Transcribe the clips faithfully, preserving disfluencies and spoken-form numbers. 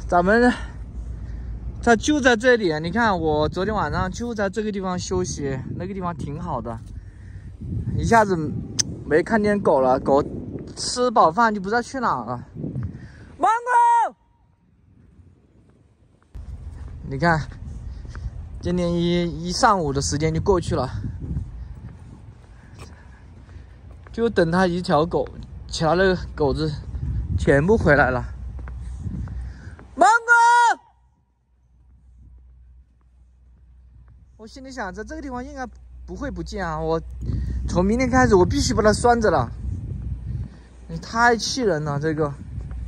咱们它就在这里。你看，我昨天晚上就在这个地方休息，那个地方挺好的。一下子没看见狗了，狗吃饱饭就不知道去哪了。芒果，你看，今天一一上午的时间就过去了，就等它一条狗，其他的狗子全部回来了。芒果，我心里想着这个地方应该不会不见啊，我从明天开始我必须把它拴着了。你太气人了，这个。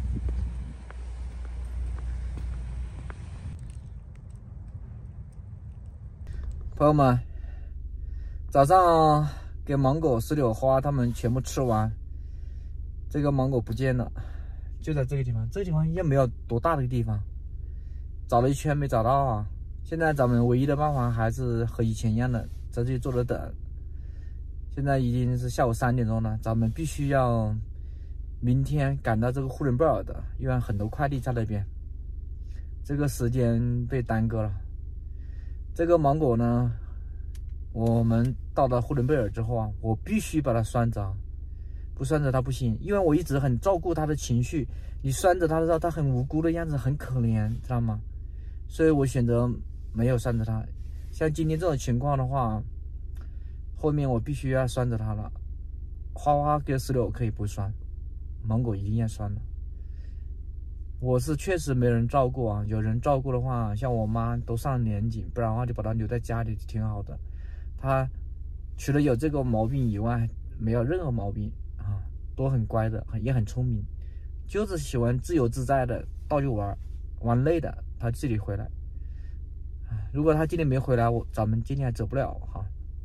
朋友们，早上给芒果、石榴花它们全部吃完，这个芒果不见了，就在这个地方。这个地方也没有多大的一个地方，找了一圈没找到啊。现在咱们唯一的办法还是和以前一样的，在这里坐着等。现在已经是下午三点钟了，咱们必须要明天赶到这个呼伦贝尔的，因为很多快递在那边，这个时间被耽搁了。这个芒果呢，我们到了呼伦贝尔之后啊，我必须把它拴着，不拴着它不行，因为我一直很照顾它的情绪。你拴着它的时候，它很无辜的样子，很可怜，知道吗？所以我选择没有拴着它。像今天这种情况的话，后面我必须要拴着它了。花花跟石榴可以不拴，芒果一定要拴的。我是确实没人照顾啊，有人照顾的话，像我妈都上了年纪，不然的话就把它留在家里挺好的。它除了有这个毛病以外，没有任何毛病啊，都很乖的，也很聪明，就是喜欢自由自在的到处玩，玩累的它自己回来。如果它今天没回来，我咱们今天还走不了哈。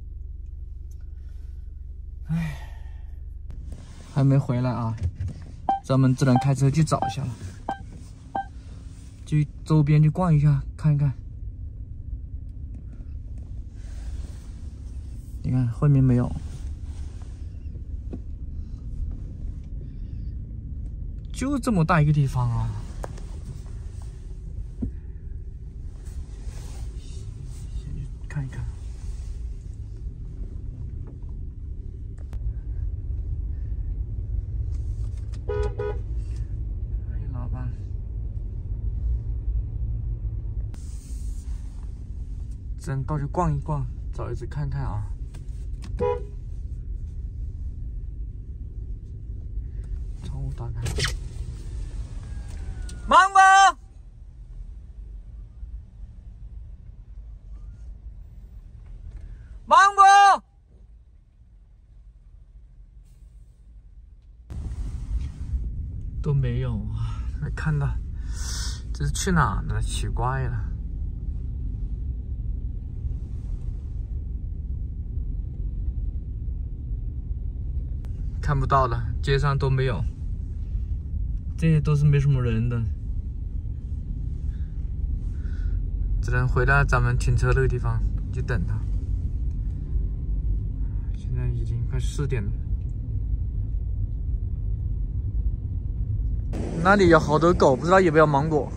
唉，还没回来啊，咱们只能开车去找一下了。去周边去逛一下，看一看。你看后面没有，就这么大一个地方啊！先去看一看。哎，老板。咱到处逛一逛，找一只看看啊。窗户打开。芒果，芒果，都没有啊！没看到，这是去哪了？奇怪了。看不到了，街上都没有，这些都是没什么人的，只能回到咱们停车那个地方去等他。现在已经快四点了，那里有好多狗，不知道有没有芒果。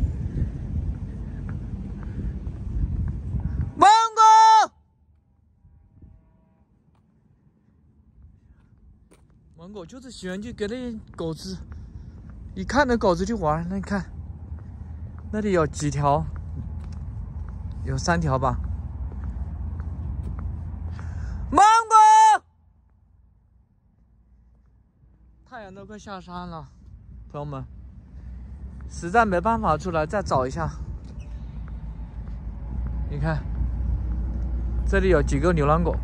芒果就是喜欢去跟那狗子，一看那狗子就玩。那你看，那里有几条，有三条吧。芒果，太阳都快下山了，朋友们，实在没办法出来，再找一下。你看，这里有几个流浪狗。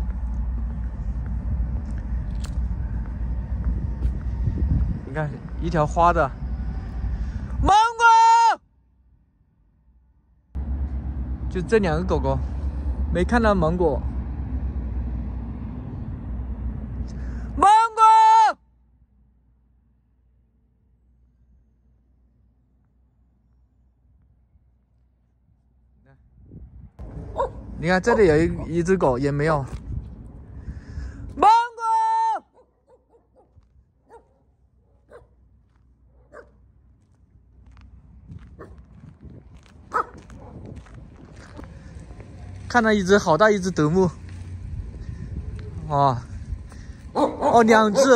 你看一条花的芒果，就这两个狗狗，没看到芒果。芒果，你看这里有一一只狗也没有。芒果， 看到一只好大一只德牧，哦，哦，两只，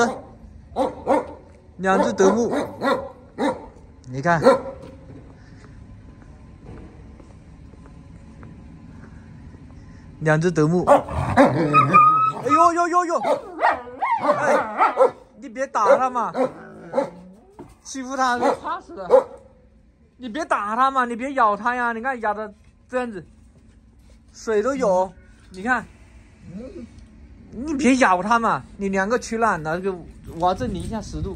两只德牧，你看，两只德牧，哎呦呦呦呦，哎，你别打它嘛，欺负它怕死了，你别打它嘛，你别咬它呀，你看咬的这样子。 水都有，你看，你别咬它嘛！你两个取暖了，那个哇，这零下十度，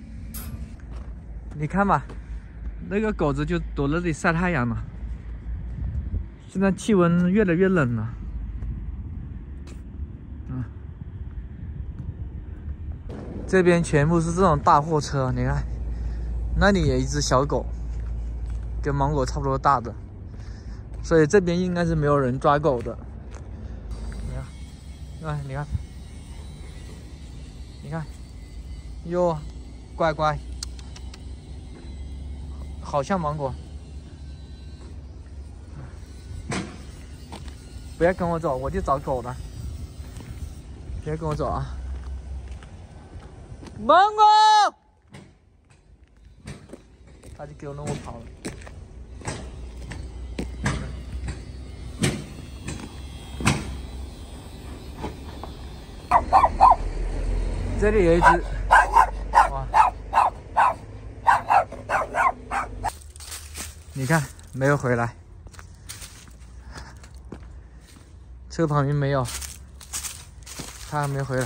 你看嘛，那个狗子就躲在这里晒太阳了。现在气温越来越冷了，啊，这边全部是这种大货车，你看，那里有一只小狗，跟芒果差不多大的。 所以这边应该是没有人抓狗的。你看，哎，你看，你看，哟，乖乖，好像芒果。不要跟我走，我去找狗了。别跟我走啊！芒果，他就跟着我跑了。 这里有一只，哇！你看，没有回来，车旁边没有，它还没回来。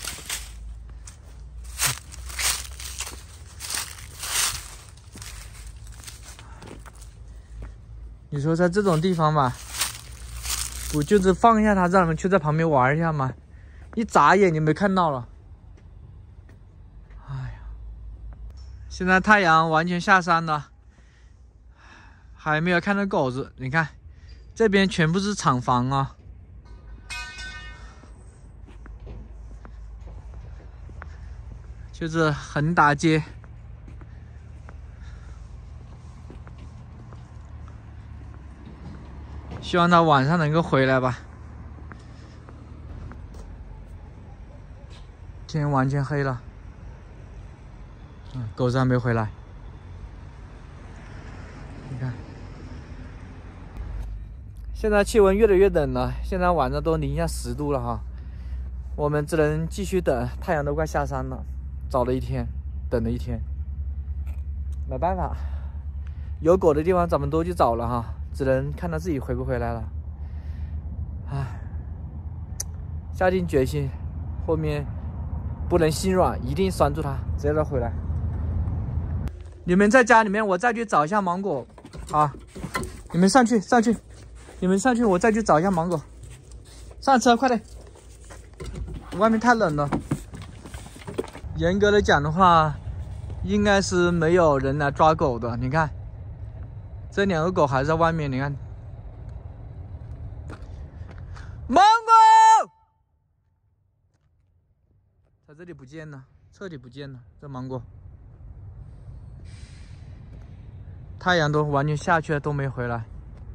你说在这种地方吧，不就是放下它，让你们去在旁边玩一下吗？一眨眼就没看到了。 现在太阳完全下山了，还没有看到狗子。你看，这边全部是厂房啊，就是横大街。希望它晚上能够回来吧。天完全黑了。 嗯，狗子还没回来。你看，现在气温越来越冷了，现在晚上都零下十度了哈。我们只能继续等，太阳都快下山了，找了一天，等了一天，没办法，有狗的地方咱们都去找了哈，只能看他自己回不回来了。唉，下定决心，后面不能心软，一定拴住他，直接让他回来。 你们在家里面，我再去找一下芒果，啊！你们上去，上去，你们上去，我再去找一下芒果。上车，快点！外面太冷了。严格的讲的话，应该是没有人来抓狗的。你看，这两个狗还在外面。你看，芒果在这里不见了，彻底不见了。这芒果。 太阳都完全下去了，都没回来。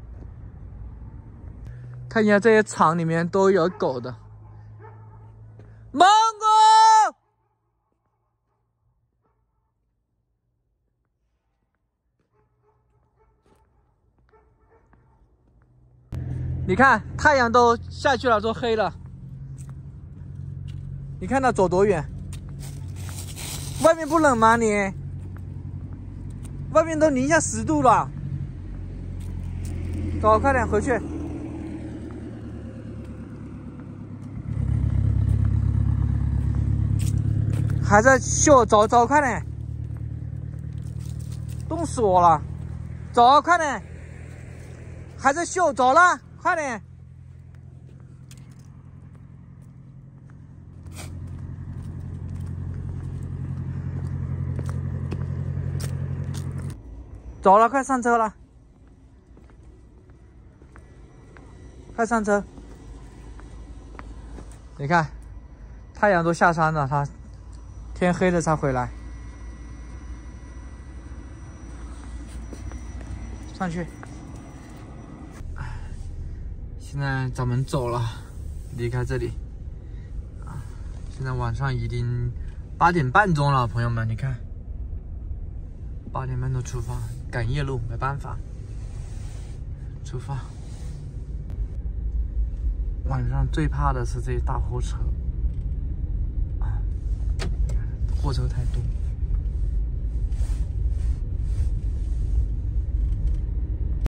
看一下这些厂里面都有狗的。芒果，你看太阳都下去了，都黑了。你看它走多远？外面不冷吗你？ 外面都零下十度了，走，快点回去。还在秀，走走，快点，冻死我了。走，快点，还在秀，走了，快点。走了，快上车了，快上车！你看，太阳都下山了，它天黑了才回来。上去。 现在咱们走了，离开这里啊！现在晚上已经八点半钟了，朋友们，你看，八点半钟出发，赶夜路，没办法，出发。晚上最怕的是这些大货车啊，货车太多。